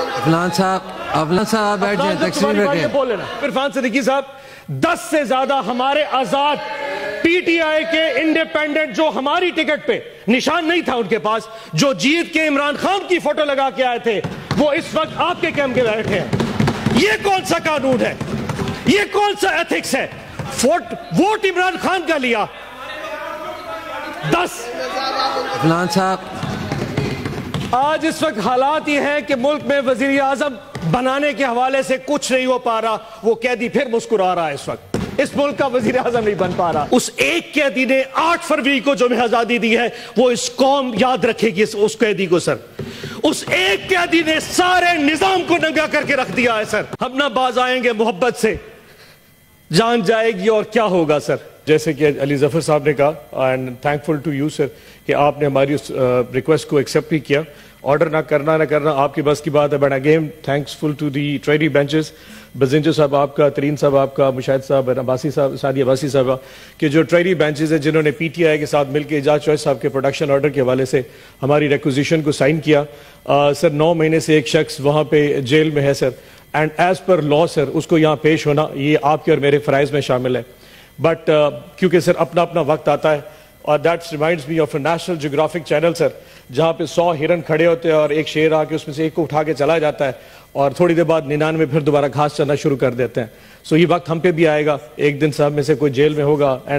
افلان صاحب بیٹھ جائیں، تقسیم رکھیں۔ بول لینا عرفان صدیقی صاحب، 10 سے زیادہ ہمارے آزاد پی ٹی آئی کے انڈیپینڈنٹ جو ہماری ٹکٹ پہ نشان نہیں تھا ان کے پاس، جو جیت کے عمران خان کی فوٹو لگا کے آئے تھے، وہ اس وقت آپ کے کیمپ کے بیٹھے ہیں۔ یہ کون سا قانون ہے؟ یہ کون سا ایتھکس ہے؟ ووٹ عمران خان کا لیا 10۔ افلان صاحب، آج اس وقت حالات یہ ہیں کہ ملک میں وزیر اعظم بنانے کے حوالے سے کچھ نہیں ہو پا رہا، وہ قیدی پھر مسکرا رہا ہے اس وقت۔ اس ملک کا وزیر اعظم نہیں بن پا رہا۔ اس ایک قیدی نے 8 فروری کو جو ہمیں آزادی دی ہے، وہ اس قوم یاد رکھے گی اس قیدی کو سر۔ اس ایک قیدی نے سارے نظام کو ننگا کر کے رکھ دیا ہے سر۔ ہم نہ باز آئیں گے محبت سے، جان جائے گی اور کیا ہوگا سر۔ جیسے کہ علی ظفر صاحب نے کہا، and thankful to you sir کہ آپ نے ہماری اس ریکویسٹ کو ایکسیپٹ بھی کیا۔ آرڈر نہ کرنا آپ کی بس کی بات ہے، but again thankful to the treasury benches, Bizenjo صاحب آپ کا، ترین صاحب آپ کا، مشاہد صاحب، عباسی صاحب، سعدی عباسی صاحبہ کہ جو ٹریڈی بینچز ہیں جنہوں نے پی ٹی آئی کے ساتھ مل کے اعجاز چوہے صاحب کے پروڈکشن آرڈر کے حوالے سے ہماری ریکوزیشن کو سائن کیا۔ سر 9 مہینے سے ایک شخص وہاں پہ جیل میں ہے سر، اینڈ ایز پر لا سر اس کو یہاں پیش ہونا یہ آپ کے اور میرے فرائض میں شامل ہے۔ بٹ کیونکہ سر اپنا وقت آتا ہے، اور that reminds me of a National Geographic channel sir, جہاں پہ 100 ہرن کھڑے ہوتے ہیں اور ایک شیر آ کے اس میں سے ایک کو اٹھا کے چلا جاتا ہے، اور تھوڑی دیر بعد 99 پھر دوبارہ گھاس چرنا شروع کر دیتے ہیں۔ سو یہ وقت ہم پہ بھی آئے گا، ایک دن صاحب میں سے کوئی جیل میں ہوگا اینڈ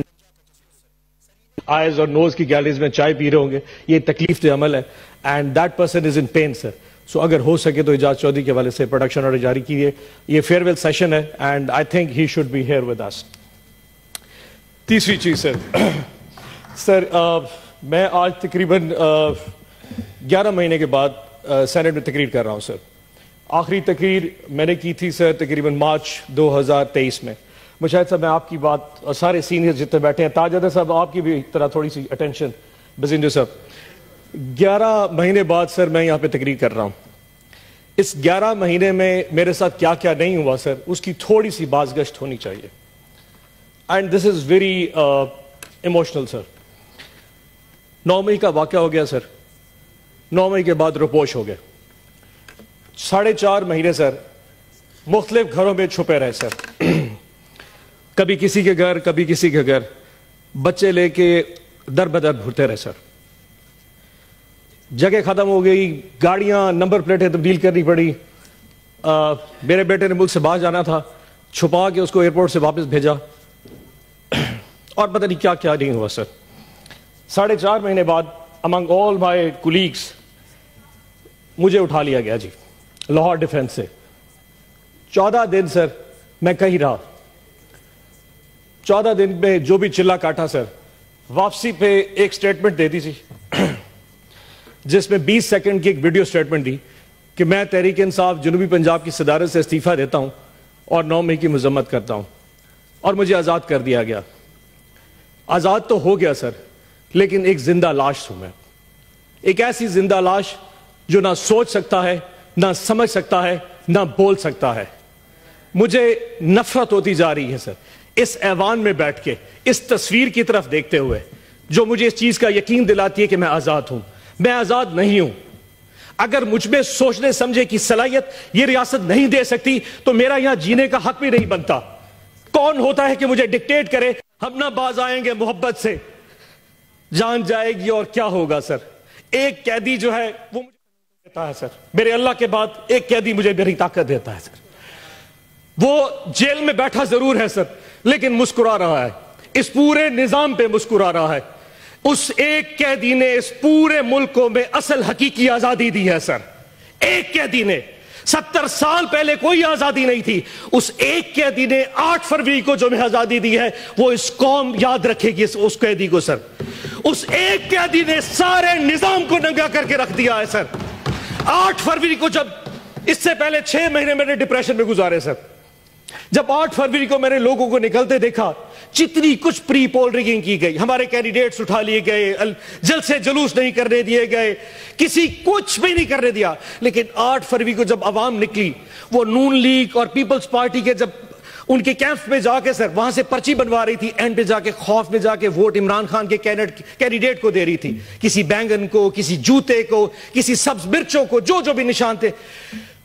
آئیز اور نوز کی گیلریز میں چائے پی رہے ہوں گے، یہ تکلیف دہ عمل ہے، and that person is in pain sir. So اگر ہو سکے تو اعجاز چودھری کے حوالے سے پروڈکشن آرڈر جاری کیجیے۔ یہ فیئر ویل سیشن ہے، and I think he should be here with us. تیسری چیز سر، میں آج تقریباً 11 مہینے کے بعد سینٹ میں تقریر کر رہا ہوں سر۔ آخری تقریر میں نے کی تھی سر تقریباً مارچ 2023 میں۔ مشاہد صاحب میں آپ کی بات، اور سارے سینئر جتنے بیٹھے ہیں، تاجدہ صاحب آپ کی بھی طرح تھوڑی سی اٹینشن، بزنجر صاحب، 11 مہینے بعد سر میں یہاں پہ تقریر کر رہا ہوں۔ اس 11 مہینے میں میرے ساتھ کیا کیا نہیں ہوا سر، اس کی تھوڑی سی بازگشت ہونی چاہیے، and this is very emotional sir. 9 مئی کا واقعہ ہو گیا سر، 9 مئی کے بعد روپوش ہو گئے۔ 4.5 مہینے سر مختلف گھروں میں چھپے رہے سر، کبھی کسی کے گھر، کبھی کسی کے گھر، بچے لے کے در بدر گھرتے رہے سر۔ جگہ ختم ہو گئی، گاڑیاں نمبر پلیٹیں تبدیل کرنی پڑی۔ میرے بیٹے نے ملک سے باہر جانا تھا، چھپا کے اس کو ایئرپورٹ سے واپس بھیجا، اور پتہ نہیں کیا کیا نہیں ہوا سر۔ 4.5 مہینے بعد among all my colleagues مجھے اٹھا لیا گیا جی لاہور ڈیفنس سے۔ 14 دن سر میں کہیں رہا، 14 دن میں جو بھی چلا کاٹا سر، واپسی پہ ایک سٹیٹمنٹ دے دی تھی جس میں 20 سیکنڈ کی ایک ویڈیو سٹیٹمنٹ دی کہ میں تحریک انصاف جنوبی پنجاب کی صدارت سے استعفیٰ دیتا ہوں اور 9 مئی کی مذمت کرتا ہوں، اور مجھے آزاد کر دیا گیا۔ آزاد تو ہو گیا سر، لیکن ایک زندہ لاش ہوں میں، ایک ایسی زندہ لاش جو نہ سوچ سکتا ہے، نہ سمجھ سکتا ہے، نہ بول سکتا ہے۔ مجھے نفرت ہوتی جا رہی ہے سر اس ایوان میں بیٹھ کے، اس تصویر کی طرف دیکھتے ہوئے، جو مجھے اس چیز کا یقین دلاتی ہے کہ میں آزاد ہوں۔ میں آزاد نہیں ہوں۔ اگر مجھ میں سوچنے سمجھے کی صلاحیت یہ ریاست نہیں دے سکتی تو میرا یہاں جینے کا حق بھی نہیں بنتا۔ کون ہوتا ہے کہ مجھے ڈکٹیٹ کرے؟ ہم نہ باز آئیں گے محبت سے، جان جائے گی اور کیا ہوگا سر۔ ایک قیدی جو ہے وہ مجھے دیتا ہے سر، میرے اللہ کے بعد ایک قیدی مجھے میری طاقت دیتا ہے سر۔ وہ جیل میں بیٹھا ضرور ہے سر، لیکن مسکرا رہا ہے، اس پورے نظام پہ مسکرا رہا ہے۔ اس ایک قیدی نے اس پورے ملک کو میں اصل حقیقی آزادی دی ہے سر۔ ایک قیدی نے، 70 سال پہلے کوئی آزادی نہیں تھی، اس ایک قیدی نے 8 فروری کو جو میں آزادی دی ہے، وہ اس قوم یاد رکھے گی اس قیدی کو سر۔ اس ایک قیدی نے سارے نظام کو ننگا کر کے رکھ دیا ہے سر۔ 8 فروری کو، جب اس سے پہلے 6 مہینے میں نے ڈپریشن میں گزارے سر، جب 8 فروری کو میں نے لوگوں کو نکلتے دیکھا، جتنی کچھ پری پول ریگنگ کی گئی، ہمارے کینڈیڈیٹس اٹھا لیے گئے، جلسے جلوس نہیں کرنے دیے گئے، کسی کچھ بھی نہیں کرنے دیا، لیکن 8 فروری کو جب عوام نکلی، وہ نون لیگ اور پیپلز پارٹی کے جب ان کے کیمپس میں جا کے سر وہاں سے پرچی بنوا رہی تھی، اینڈ پہ جا کے خوف میں جا کے ووٹ عمران خان کے کینڈیڈیٹ کو دے رہی تھی، کسی بینگن کو، کسی جوتے کو، کسی سبز مرچوں کو، جو بھی نشان تھے،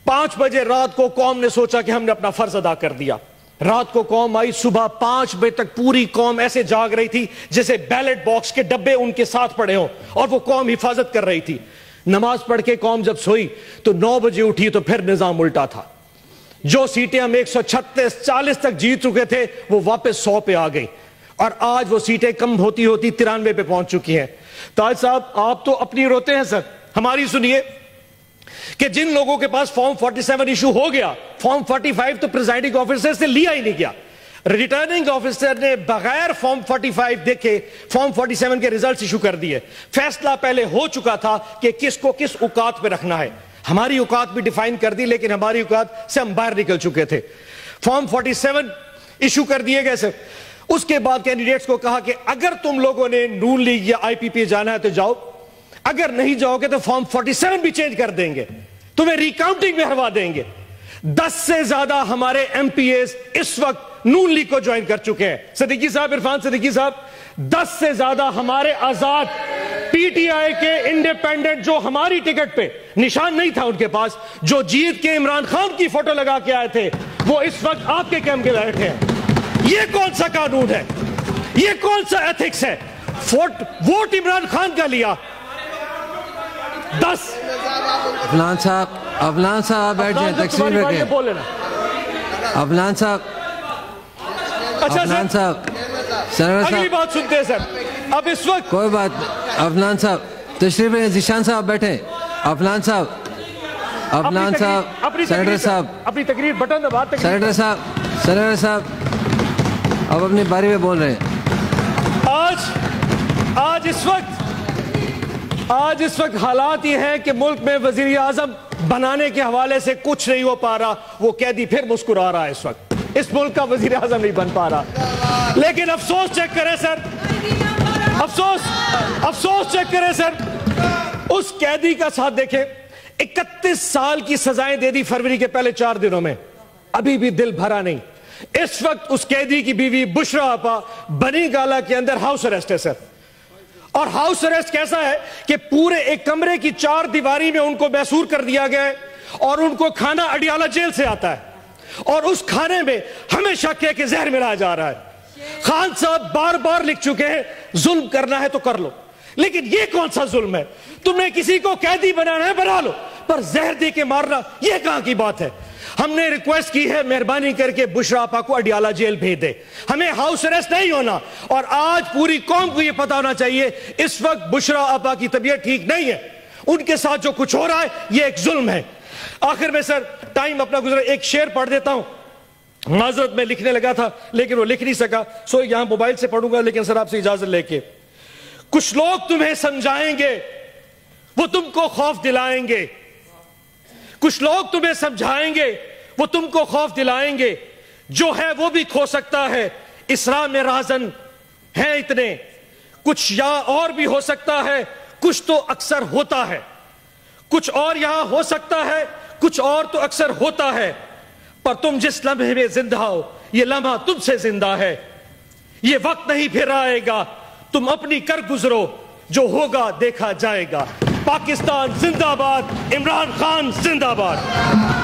5 بجے رات کو قوم نے سوچا کہ ہم نے اپنا فرض ادا کر دیا. رات کو قوم آئی, صبح 5 بجے تک پوری قوم ایسے جاگ رہی تھی جیسے بیلٹ باکس کے ڈبے ان کے ساتھ پڑے ہوں, اور وہ قوم حفاظت کر رہی تھی. نماز پڑھ کے قوم جب سوئی تو 9 بجے اٹھی تو پھر نظام الٹا تھا. جو سیٹیں ہم 136-40 تک جیت چکے تھے وہ واپس 100 پہ آ گئی, اور آج وہ سیٹیں کم ہوتی 93 پہ پہنچ چکی ہیں. تاج صاحب آپ تو اپنی روتے ہیں سر, ہماری سنیے کہ جن لوگوں کے پاس فارم 47 ایشو ہو گیا, فارم 45 تو پریزائڈنگ آفیسر سے لیا ہی نہیں گیا. ریٹرننگ آفیسر نے بغیر فارم 45 دیکھے فارم 47 کے ریزلٹس ایشو کر دیے. فیصلہ پہلے ہو چکا تھا کہ کس کو کس اوقات پہ رکھنا ہے. ہماری اوقات بھی ڈیفائن کر دی, لیکن ہماری اوقات سے ہم باہر نکل چکے تھے. فارم 47 ایشو کر دیے گئے سر. اس کے بعد کینڈیڈیٹس کو کہا کہ اگر تم لوگوں نے نون لیگ یا آئی پی پی جانا ہے تو جاؤ, اگر نہیں جاؤ گے تو فارم 47 بھی چینج کر دیں گے, تمہیں ریکاؤنٹنگ میں ہروا دیں گے. 10 سے زیادہ ہمارے ایم پی ایز اس وقت نون لیگ کو جوائن کر چکے ہیں. صدیقی صاحب, عرفان صدیقی صاحب, 10 سے زیادہ ہمارے آزاد پی ٹی آئی کے انڈیپینڈنٹ جو ہماری ٹکٹ پہ نشان نہیں تھا ان کے پاس, جو جیت کے عمران خان کی فوٹو لگا کے آئے تھے, وہ اس وقت آپ کے کیمپ کے بیٹھے ہیں. یہ کون سا قانون ہے, یہ کون سا ایتھکس ہے؟ ووٹ عمران خان کا لیا 10. افلان صاحب بیٹھ جائیں, تقسیم رکھیں. افلان صاحب, اچھا افلان سر, صاحب, سنور اگلی صاحب, بات سنتے ہیں سر. اب اس وقت کوئی بات. افلان صاحب تشریف رکھیں. ذیشان صاحب بیٹھیں. افلان صاحب, افلان صاحب, سینیٹر صاحب, اپنی تقریر بٹن دبا. سینیٹر صاحب, سینیٹر صاحب اب اپنی باری میں بول رہے ہیں. آج اس وقت حالات یہ ہیں کہ ملک میں وزیر اعظم بنانے کے حوالے سے کچھ نہیں ہو پا رہا. وہ قیدی پھر مسکرا رہا ہے. اس وقت اس ملک کا وزیر اعظم نہیں بن پا رہا. لیکن افسوس چیک کریں سر, افسوس چیک کریں سر, اس قیدی کا ساتھ دیکھیں. 31 سال کی سزائیں دے دی فروری کے پہلے 4 دنوں میں, ابھی بھی دل بھرا نہیں. اس وقت اس قیدی کی بیوی بشرا آپا بنی گالا کے اندر ہاؤس اریسٹ ہے سر. اور ہاؤس اریسٹ کیسا ہے کہ پورے ایک کمرے کی 4 دیواری میں ان کو محصور کر دیا گیا ہے, اور ان کو کھانا اڈیالہ جیل سے آتا ہے, اور اس کھانے میں ہمیں شک ہے کہ زہر ملایا جا رہا ہے. خان صاحب بار بار لکھ چکے ہیں ظلم کرنا ہے تو کر لو, لیکن یہ کون سا ظلم ہے؟ تم نے کسی کو قیدی بنانا ہے بنا لو, پر زہر دے کے مارنا یہ کہاں کی بات ہے؟ ہم نے ریکویسٹ کی ہے مہربانی کر کے بشرا آپا کو اڈیالہ جیل بھیج دے, ہمیں ہاؤس اریسٹ نہیں ہونا. اور آج پوری قوم کو یہ پتا ہونا چاہیے اس وقت بشرا آپا کی طبیعت ٹھیک نہیں ہے, ان کے ساتھ جو کچھ ہو رہا ہے یہ ایک ظلم ہے. آخر میں سر ٹائم اپنا گزرا, ایک شعر پڑھ دیتا ہوں. معذرت میں لکھنے لگا تھا لیکن وہ لکھ نہیں سکا, سو یہاں موبائل سے پڑھوں گا, لیکن سر آپ سے اجازت لے کے. کچھ لوگ تمہیں سمجھائیں گے, وہ تم کو خوف دلائیں گے. کچھ لوگ تمہیں سمجھائیں گے, وہ تم کو خوف دلائیں گے. جو ہے وہ بھی کھو سکتا ہے, اسراء میں راہزن ہیں اتنے. کچھ یا اور بھی ہو سکتا ہے, کچھ تو اکثر ہوتا ہے. کچھ اور یہاں ہو سکتا ہے, کچھ اور تو اکثر ہوتا ہے. پر تم جس لمحے میں زندہ ہو, یہ لمحہ تم سے زندہ ہے. یہ وقت نہیں پھر آئے گا, تم اپنی کر گزرو, جو ہوگا دیکھا جائے گا. پاکستان زندہ باد, عمران خان زندہ باد.